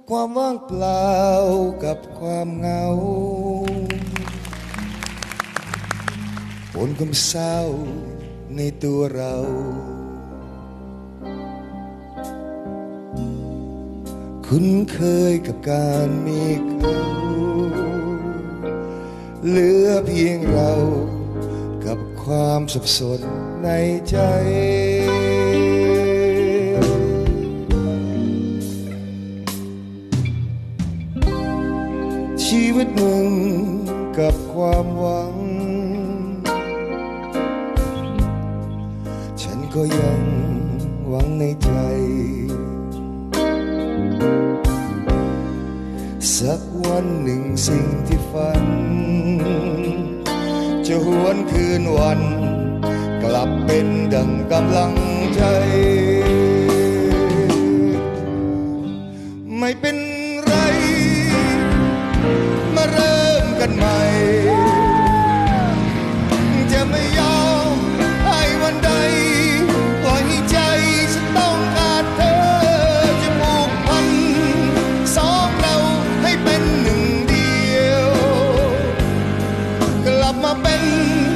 ความว่างเปล่ากับความเหงาปนความเศร้าในตัวเราคุ้นเคยกับการมีเขาเหลือเพียงเรากับความสับสนในใจชีวิตมึงกับความหวังฉันก็ยังหวังในใจสักวันหนึ่งสิ่งที่ฝันจะหวนคืนวันกลับเป็นดังกำลังใจไม่เป็นไรมาเริ่มกันใหม่จะไม่ยอมให้วันใดปล่อยให้ใจฉันต้องขาดเธอจะผูกพันสองเราให้เป็นหนึ่งเดียวกลับมาเป็น